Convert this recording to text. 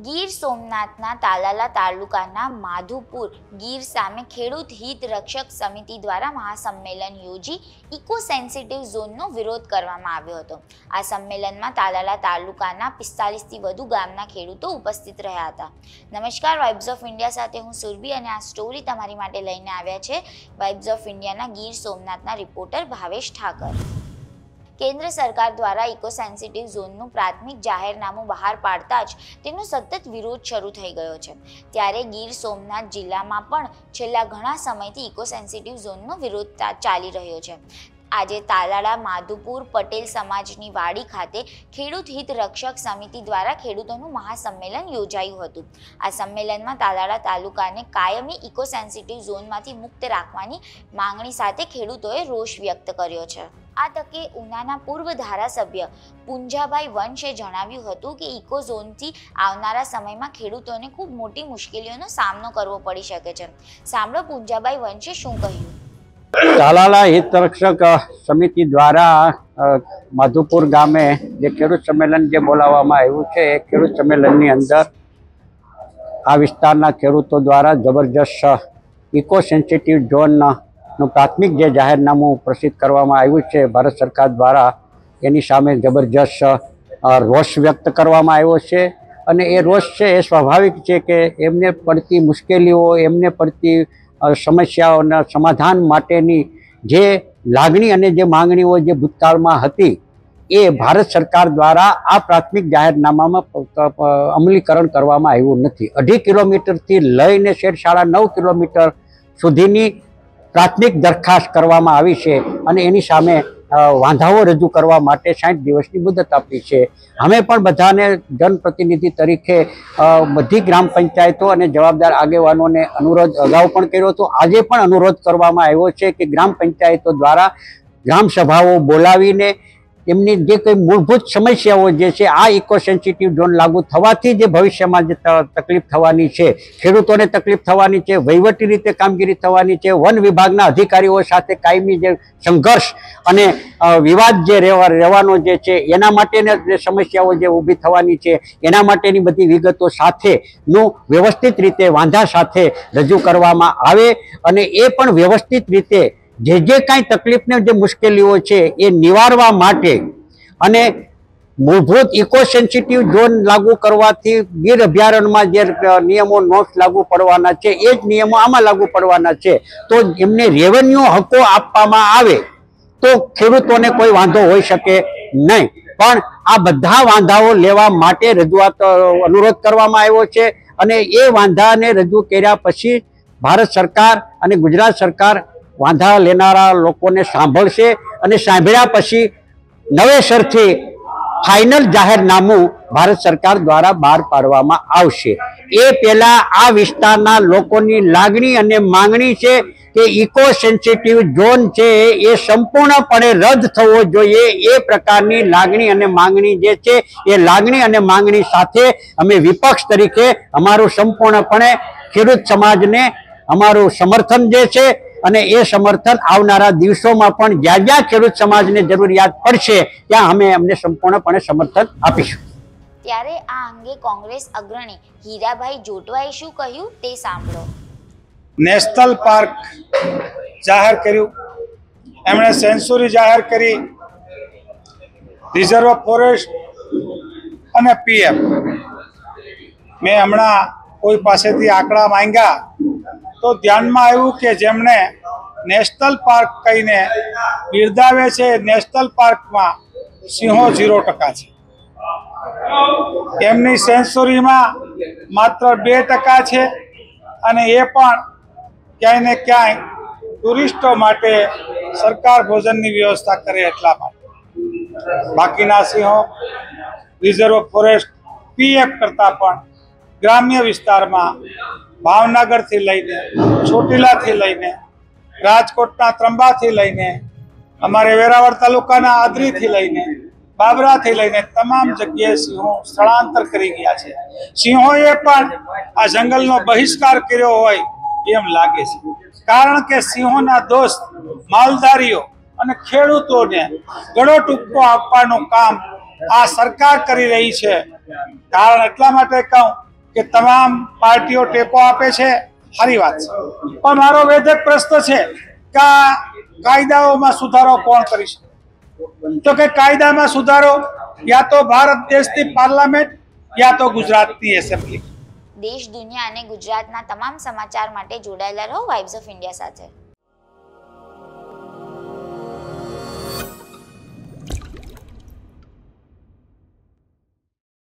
ગીર સોમનાથના તાલાલા તાલુકાના માધુપુર ગીર સામે ખેડૂત હિત રક્ષક સમિતિ દ્વારા મહાસંમેલન યોજી ઇકો સેન્સિટિવ ઝોનનો વિરોધ કરવામાં આવ્યો હતો। આ સંમેલનમાં તાલાલા તાલુકાના 45થી વધુ ગામના ખેડૂતો ઉપસ્થિત રહ્યા હતા। નમસ્કાર, વાઇબ્સ ઓફ ઇન્ડિયા સાથે હું સુરભી અને આ સ્ટોરી તમારી માટે લઈને આવ્યા છે વાઇબ્સ ઓફ ઇન્ડિયાના ગીર સોમનાથના રિપોર્ટર ભાવેશ ઠાકર। केन्द्र सरकार द्वारा इको सेन्सिटिव झोनનું प्राथमिक जाहेरनामું બહાર પાડતા જ તેનો સતત વિરોધ શરૂ થઈ ગયો છે। ત્યારે ગીર સોમનાથ જિલ્લામાં પણ છેલ્લા ઘણા સમયથી ઇકો સેન્સિટિવ ઝોનનો વિરોધ ચાલી રહ્યો છે। આજે તાલાળા માધુપુર પટેલ સમાજની વાડી ખાતે ખેડૂત હિત રક્ષક સમિતિ દ્વારા ખેડૂતોનું મહાસંમેલન યોજાયું હતું। આ સંમેલનમાં તાલાળા તાલુકાને કાયમી ઇકો સેન્સિટિવ ઝોનમાંથી મુક્ત રાખવાની માંગણી સાથે ખેડૂતોએ રોષ વ્યક્ત કર્યો છે। આ તકે ઉનાના પૂર્વ ધારાસભ્ય પુંજાભાઈ વંશે જણાવ્યું હતું કે ઇકો ઝોનથી આવનારા સમયમાં ખેડૂતોને ખૂબ મોટી મુશ્કેલીઓનો સામનો કરવો પડી શકે છે। સાંભળો પુંજાભાઈ વંશે શું કહ્યું। તાલાલા હિતરક્ષક સમિતિ દ્વારા માધુપુર ગામે જે ખેડૂત સંમેલન જે બોલાવવામાં આવ્યું છે એ ખેડૂત સંમેલનની અંદર આ વિસ્તારના ખેડૂતો દ્વારા જબરજસ્ત ઇકો સેન્સિટિવ ઝોનનું પ્રાથમિક જે જાહેરનામું પ્રસિદ્ધ કરવામાં આવ્યું છે ભારત સરકાર દ્વારા, એની સામે જબરજસ્ત રોષ વ્યક્ત કરવામાં આવ્યો છે। અને એ રોષ છે એ સ્વાભાવિક છે કે એમને પડતી મુશ્કેલીઓ, એમને પડતી સમસ્યાઓના સમાધાન માટેની જે લાગણી અને જે માંગણીઓ જે ભૂતકાળમાં હતી એ ભારત સરકાર દ્વારા આ પ્રાથમિક જાહેરનામામાં અમલીકરણ કરવામાં આવ્યું નથી। 2.5 કિલોમીટરથી લઈને 9 કિલોમીટર સુધીની પ્રાથમિક દરખાસ્ત કરવામાં આવી છે અને એની સામે વાંધાઓ રજૂ કરવા માટે 60 દિવસની મુદત આપી છે। અમે પણ બધાને જનપ્રતિનિધિ તરીકે બધી ગ્રામ પંચાયતો અને જવાબદાર આગેવાનોને અનુરોધ અગાઉ પણ કર્યો હતો, આજે પણ અનુરોધ કરવામાં આવ્યો છે કે ગ્રામ પંચાયતો દ્વારા ગ્રામ સભાઓ બોલાવીને એમની જે કંઈ મૂળભૂત સમસ્યાઓ જે છે આ ઇકો સેન્સિટિવ ઝોન લાગુ થવાથી જે ભવિષ્યમાં જે તકલીફ થવાની છે, ખેડૂતોને તકલીફ થવાની છે, વહીવટી રીતે કામગીરી થવાની છે, વન વિભાગના અધિકારીઓ સાથે કાયમી જે સંઘર્ષ અને વિવાદ જે રહેવાનો જે છે એના માટેની જે સમસ્યાઓ જે ઊભી થવાની છે એના માટેની બધી વિગતો સાથેનું વ્યવસ્થિત રીતે વાંધા સાથે રજૂ કરવામાં આવે અને એ પણ વ્યવસ્થિત રીતે જે કાંઈ તકલીફને જે મુશ્કેલીઓ છે એ નિવારવા માટે અને મૂળભૂત ઇકો સેન્સિટિવ ઝોન લાગુ કરવાથી ગીર અભયારણ્યમાં જે નિયમો નોટ્સ લાગુ પડવાના છે એ જ નિયમો આમાં લાગુ પડવાના છે। તો એમને રેવન્યુ હકો આપવામાં આવે તો ખેડૂતોને કોઈ વાંધો હોઈ શકે નહીં, પણ આ બધા વાંધાઓ લેવા માટે રજૂઆત અનુરોધ કરવામાં આવ્યો છે અને એ વાંધાને રજૂ કર્યા પછી ભારત સરકાર અને ગુજરાત સરકાર વાંધા લેનારા લોકોને સાંભળશે અને સાંભળ્યા પછી નવેસરથી ફાઇનલ જાહેરનામું ભારત સરકાર દ્વારા બહાર પાડવામાં આવશે। એ પહેલા આ વિસ્તારના લોકોની લાગણી અને માંગણી છે કે ઇકો સેન્સિટિવ ઝોન છે એ સંપૂર્ણપણે રદ થવો જોઈએ। એ પ્રકારની લાગણી અને માંગણી જે છે એ લાગણી અને માંગણી સાથે અમે વિપક્ષ તરીકે અમારું સંપૂર્ણપણે ખેડૂત સમાજને અમારું સમર્થન જે છે અને એ સમર્થન આવનારા દિવસોમાં પણ જ્યાં જ્યાં ખેડૂત સમાજને જરૂરિયાત પડશે ત્યાં અમે અમને સંપૂર્ણપણે સમર્થન આપીશું। ત્યારે આ અંગે કોંગ્રેસ અગ્રણી હીરાભાઈ જોટવાએ શું કહ્યું તે સાંભળો। નેશનલ પાર્ક જાહેર કર્યું, એમણે સેન્ચુરી જાહેર કરી, રિઝર્વ ફોરેસ્ટ અને પીએમ। મેં હમણાં કોઈ પાસેથી આંકડા માંગ્યા તો ધ્યાનમાં આવ્યું કે જેમણે નેશનલ પાર્ક કહીને બિરદાવે છે નેશનલ પાર્કમાં સિંહો 0% છે, એમની સેન્ચુરીમાં માત્ર 2% છે અને એ પણ ક્યાંય ને ક્યાંય ટુરિસ્ટો માટે સરકાર ભોજનની વ્યવસ્થા કરે એટલા માટે। બાકીના સિંહો રિઝર્વ ફોરેસ્ટ પીએફ કરતાં પણ ગ્રામ્ય વિસ્તારમાં ભાવનગરથી લઈને ચોટીલાથી લઈને રાજકોટના ત્રંબાથી લઈને અમારે વેરાવળ તાલુકાના આદરીથી લઈને બાબરાથી લઈને તમામ જગ્યાએ સિંહો સ્થળાંતર કરી ગયા છે। સિંહોએ પણ આ જંગલનો બહિષ્કાર કર્યો હોય એમ લાગે છે, કારણ કે સિંહોના દોસ્ત માલધારીઓ અને ખેડૂતોને ગળો ટૂંકો આપવાનું કામ આ સરકાર કરી રહી છે। કારણ એટલા માટે કહું કે તમામ પાર્ટીઓ ટેકો આપે છે, સારી વાત છે, પણ મારો વેધક પ્રશ્ન છે કે આ કાયદાઓમાં સુધારો કોણ કરી શકે? તો કે કાયદામાં સુધારો યા તો ભારત દેશની પાર્લામેન્ટ યા તો ગુજરાતની એસેમ્બલી. દેશ, દુનિયા અને ગુજરાતના તમામ સમાચાર માટે જોડાયેલા રહો વાઇબ્સ ઓફ ઇન્ડિયા સાથે.